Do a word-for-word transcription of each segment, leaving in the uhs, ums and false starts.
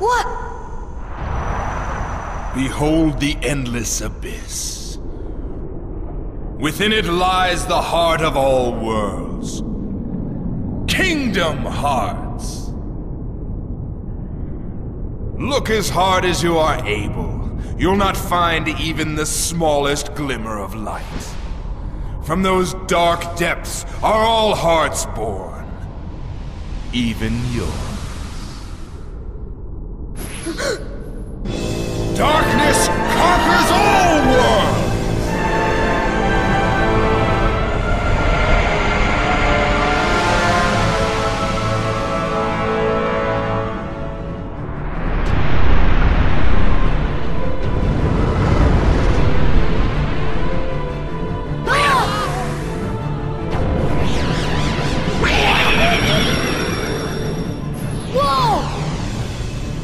What? Behold the endless abyss. Within it lies the heart of all worlds. Kingdom Hearts. Look as hard as you are able. You'll not find even the smallest glimmer of light. From those dark depths are all hearts born. Even yours. Darkness conquers all worlds!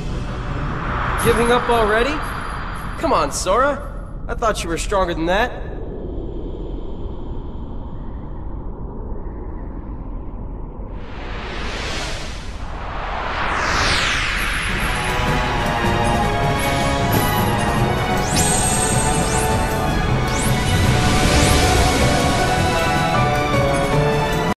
Giving up already? Come on, Sora. I thought you were stronger than that.